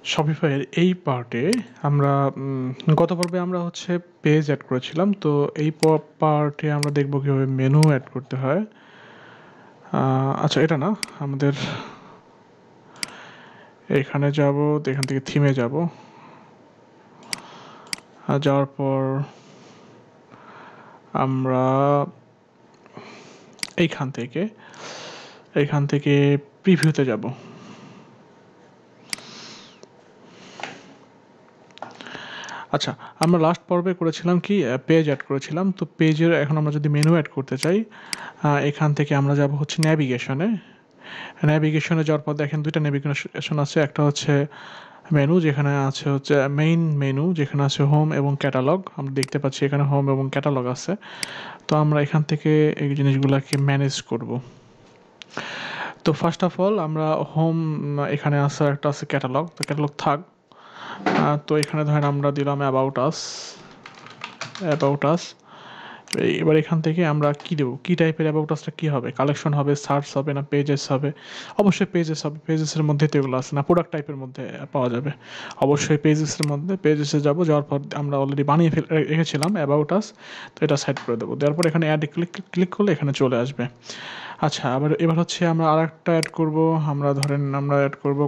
শপিফাইয়ের এই পার্টে আমরা গত পর্বে আমরা হচ্ছে পেজ অ্যাড করেছিলাম, তো এই পার্টে আমরা দেখব কীভাবে মেনু অ্যাড করতে হয়। আচ্ছা, এটা না, আমাদের এখানে যাব, তো এখান থেকে থিমে যাব, যাওয়ার পর আমরা এইখান থেকে প্রিভিউতে যাব। আচ্ছা, আমরা লাস্ট পর্বে করেছিলাম কি পেজ অ্যাড করেছিলাম, তো পেজের এখন আমরা যদি মেনু অ্যাড করতে চাই, এখান থেকে আমরা যাব হচ্ছে ন্যাভিগেশনে যাওয়ার পর দেখেন দুইটা ন্যাভিগেশন আছে। একটা হচ্ছে মেনু, যেখানে আছে হচ্ছে মেইন মেনু, যেখানে আছে হোম এবং ক্যাটালগ। আমরা দেখতে পাচ্ছি এখানে হোম এবং ক্যাটালগ আছে। তো আমরা এখান থেকে এই জিনিসগুলোকে ম্যানেজ করব। তো ফার্স্ট অফ অল আমরা হোম, এখানে আছে একটা আছে ক্যাটালগ, তো ক্যাটালগ থাক। তো এখানে ধরেন আমরা দিলাম অ্যাবাউট আস। এবার এখান থেকে আমরা কি দেবো, কি টাইপের অ্যাবাউট আসটা কী হবে, কালেকশন হবে, সার্চ হবে, না পেজেস হবে? অবশ্যই পেজেস হবে, পেজেসের মধ্যে তো এগুলো আছে, না প্রোডাক্ট টাইপের মধ্যে পাওয়া যাবে? অবশ্যই পেজেসে যাওয়ার পর আমরা অলরেডি বানিয়ে রেখেছিলাম অ্যাবাউট আস, তো এটা সাইড করে দেবো। দেওয়ার পর এখানে অ্যাডে ক্লিক করলে এখানে চলে আসবে। আচ্ছা, এবার হচ্ছে আমরা আর একটা অ্যাড করবো। আমরা অ্যাড করবো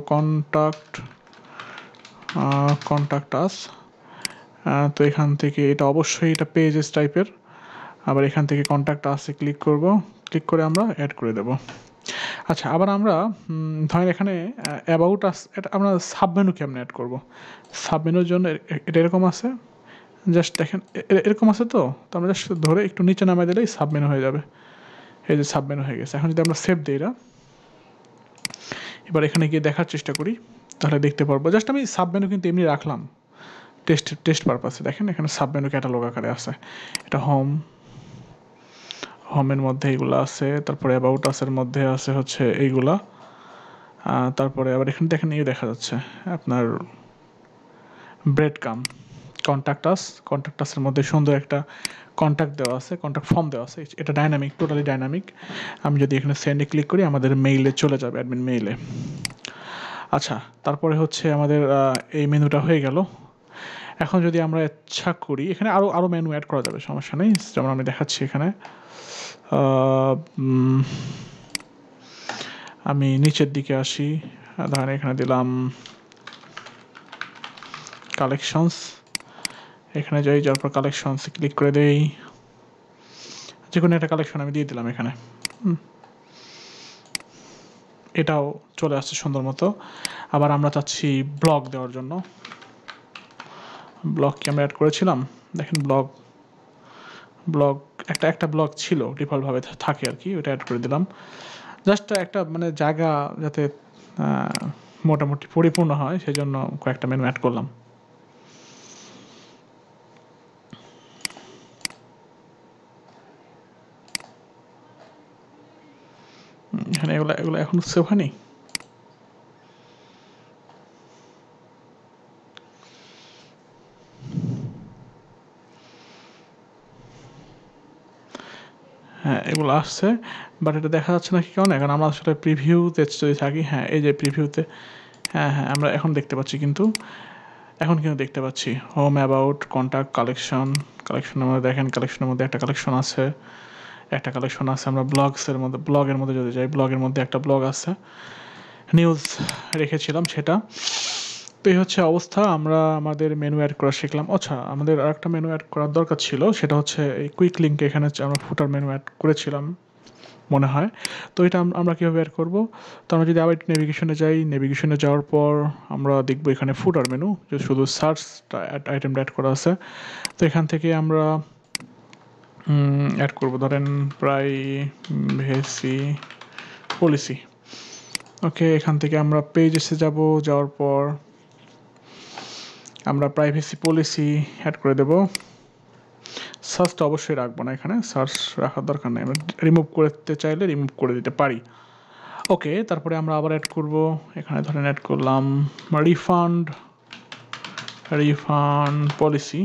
কন্ট্যাক্ট আস। তো এখান থেকে এটা অবশ্যই এটা পেজেস টাইপের। আবার এখান থেকে কন্ট্যাক্ট আসে ক্লিক করে আমরা অ্যাড করে দেব। আচ্ছা, আবার আমরা ধরেন এখানে অ্যাবাউট আস, এটা আমরা সাবমেনু কেমন অ্যাড করব? সাবমেনুর জন্য এটা এরকম আছে, জাস্ট দেখেন এরকম আছে। তো আমরা জাস্ট ধরে একটু নিচে নামাই দিলেই সাবমেনু হয়ে যাবে। এই যে সাবমেনু হয়ে গেছে। এখন যদি আমরা সেভ দিই এটা, এবার এখানে গিয়ে দেখার চেষ্টা করি, তাহলে দেখতে পারবো। জাস্ট আমি সাবমেনু কিন্তু এমনি রাখলাম টেস্ট পারপাসে। দেখেন এখানে সাবমেনু ক্যাটালগ আকারে আছে। এটা হোমের মধ্যে এইগুলো আছে, তারপরে অ্যাবাউট আসের মধ্যে আছে হচ্ছে এইগুলা। তারপরে আবার এখানে দেখেন দেখা যাচ্ছে আপনার ব্রেড কাম কন্ট্যাক্ট আসের মধ্যে সুন্দর একটা কন্ট্যাক্ট দেওয়া আছে, কন্ট্যাক্ট ফর্ম দেওয়া আছে। এটা ডাইনামিক, টোটালি ডাইনামিক। আমি যদি এখানে সেন্ডে ক্লিক করি আমাদের মেইলে চলে যাবে, অ্যাডমিন মেইলে। আচ্ছা, তারপরে হচ্ছে আমাদের এই মেনুটা হয়ে গেল। এখন যদি আমরা ইচ্ছা করি, এখানে আরও মেনু অ্যাড করা যাবে, সমস্যা নেই। যেমন আমি দেখাচ্ছি এখানে, আমি নিচের দিকে আসি, ধরেন এখানে দিলাম কালেকশনস। এখানে যাওয়ার পর কালেকশনসে ক্লিক করে দেই, যে কোনো একটা কালেকশন আমি দিয়ে দিলাম এখানে। এটাও চলে আসছে সুন্দর মতো। আবার আমরা চাচ্ছি ব্লগ দেওয়ার জন্য। ব্লগ কি আমরা অ্যাড করেছিলাম? দেখেন ব্লগ একটা ব্লগ ছিল, ডিফল্টভাবে থাকে আর কি, ওটা অ্যাড করে দিলাম। জাস্ট একটা মানে জায়গা যাতে মোটামুটি পরিপূর্ণ হয়, সেই জন্য কয়েকটা মেনু অ্যাড করলাম। এখানে এগুলো এখন সেভ হয়নি। হ্যাঁ, এগুলো আসছে, বাট এটা দেখা যাচ্ছে না কি কারণে? এখন আমরা আসলে প্রিভিউতে যদি থাকি, হ্যাঁ এই যে প্রিভিউতে, হ্যাঁ আমরা এখন দেখতে পাচ্ছি, কিন্তু দেখতে পাচ্ছি হোম, অ্যাবাউট, কন্ট্যাক্ট, কালেকশনের মধ্যে দেখেন, কালেকশনের মধ্যে একটা কালেকশন আছে। আমরা ব্লগের মধ্যে যদি যাই, ব্লগের মধ্যে একটা ব্লগ আছে, নিউজ রেখেছিলাম সেটা। তো এই হচ্ছে অবস্থা। আমরা আমাদের মেনু অ্যাড করা শিখলাম। আচ্ছা, আমাদের আরেকটা মেনু অ্যাড করার দরকার ছিল, সেটা হচ্ছে এই কুইক লিঙ্কে। এখানে আমরা ফুটার মেনু অ্যাড করেছিলাম মনে হয়। তো এটা আমরা কীভাবে অ্যাড করবো? তো আমরা যদি আবার নেভিগেশনে যাই, নেভিগেশনে যাওয়ার পর আমরা দেখবো এখানে ফুটার মেনু, যে শুধু সার্চটা আইটেমটা অ্যাড করা আছে। তো এখান থেকে আমরা অ্যাড করবো, ধরেন প্রাইভেসি পলিসি। ওকে, এখান থেকে আমরা পেজেসে যাওয়ার পর আমরা প্রাইভেসি পলিসি অ্যাড করে দেব। সার্চটা অবশ্যই রাখবো না, এখানে সার্চ রাখার দরকার নেই, আমরা রিমুভ করতে চাইলে রিমুভ করে দিতে পারি। ওকে, তারপরে আমরা আবার অ্যাড করব, এখানে ধরেন অ্যাড করলাম রিফান্ড পলিসি।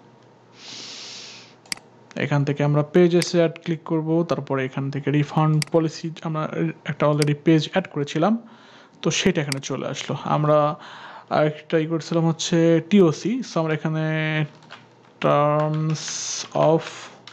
এখান থেকে আমরা পেজেসে অ্যাড ক্লিক করব, তারপরে এখান থেকে রিফান্ড পলিসি, আমরা একটা অলরেডি পেজ অ্যাড করেছিলাম, তো সেটা এখানে চলে আসলো। আমরা আরেকটা করছিলাম হচ্ছে টিওসি। সো আমরা এখানে টার্মস অফ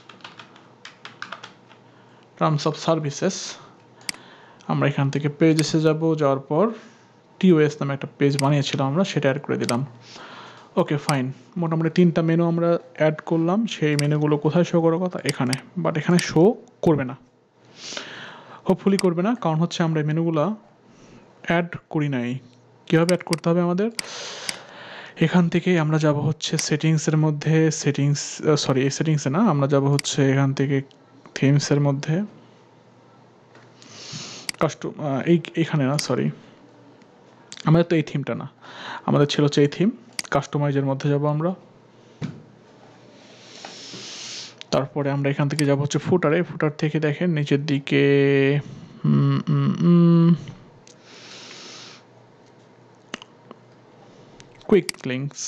সার্ভিসেস, আমরা এখান থেকে পেজেসে যাওয়ার পর টিওএস নামে একটা পেজ বানিয়েছিলাম আমরা, সেটা অ্যাড করে দিলাম। ওকে ফাইন, মোটামুটি 3টা মেনু আমরা অ্যাড করলাম। সেই মেনুগুলো কোথায় শো করার কথা? এখানে, বাট এখানে শো করবে না, হোপফুলি করবে না, কারণ হচ্ছে আমরা এই মেনুগুলো অ্যাড করি নাই। কীভাবে অ্যাড করতে হবে আমাদের? এখান থেকেই আমরা যাব হচ্ছে সেটিংসের মধ্যে, এই সেটিংসে না, আমরা যাব হচ্ছে এখান থেকে থিমসের মধ্যে, এইখানে না, আমাদের তো এই থিমটা না, আমাদের ছিল হচ্ছে এই থিম। কাস্টমাইজের মধ্যে যাব আমরা, তারপরে আমরা এখান থেকে যাব হচ্ছে ফুটার থেকে দেখেন নিচের দিকে কুইক লিঙ্কস,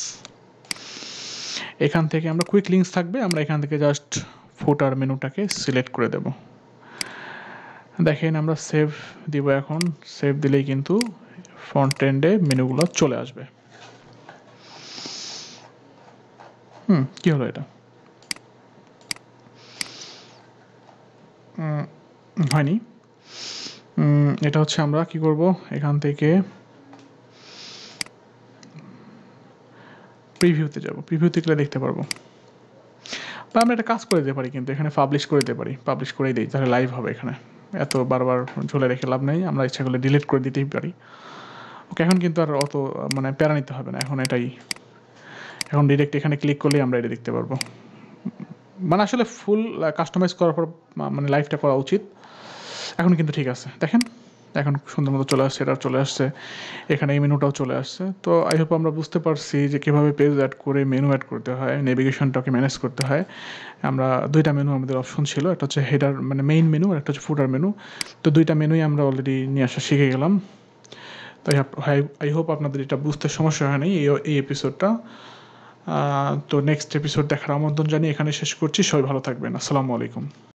এখান থেকে আমরা কুইক লিঙ্কস থাকবে, আমরা এখান থেকে জাস্ট ফুটার মেনুটাকে সিলেক্ট করে দেব। দেখেন আমরা সেভ দিব, এখন সেভ দিলেই কিন্তু ফ্রন্ট এন্ডে মেনুগুলো চলে আসবে। কি হলো এটা? হয়নি। এটা হচ্ছে আমরা কি করব, এখান থেকে প্রিভিউতে যাব, প্রিভিউতে গেলে দেখতে পারবো। বা আমরা একটা কাজ করে দিতে পারি, কিন্তু এখানে পাবলিশ করে দিতে পারি, পাবলিশ করেই দিই, তাহলে লাইভ হবে। এখানে এত বারবার ঝুলে রেখে লাভ নেই, আমরা ইচ্ছা করলে ডিলিট করে দিতেই পারি। ওকে, এখন কিন্তু আর অত মানে প্যারা নিতে হবে না, এখন ডিরেক্ট এখানে ক্লিক করলেই আমরা এটা দেখতে পারবো। মানে আসলে ফুল কাস্টমাইজ করার পর মানে লাইভটা করা উচিত। এখন কিন্তু ঠিক আছে, দেখেন এখন সুন্দর মতো চলে আসছে, এটা চলে আসছে, এখানে এই মেনুটাও চলে আসছে। তো আই হোপ আমরা বুঝতে পারছি যে কীভাবে পেজ অ্যাড করে মেনু অ্যাড করতে হয়, নেভিগেশনটাকে ম্যানেজ করতে হয়। আমরা 2টা মেনু আমাদের অপশন ছিল, একটা হচ্ছে হেডার মানে মেইন মেনু, আর একটা হচ্ছে ফুটার মেনু। তো 2টা মেনুই আমরা অলরেডি নিয়ে আসা শিখে গেলাম। তো আই হোপ আপনাদের এটা বুঝতে সমস্যা হয় নাই এই এপিসোডটা। তো নেক্সট এপিসোড দেখার আমন্ত্রণ জানিয়ে এখানে শেষ করছি। সবাই ভালো থাকবেন। আসসালামু আলাইকুম।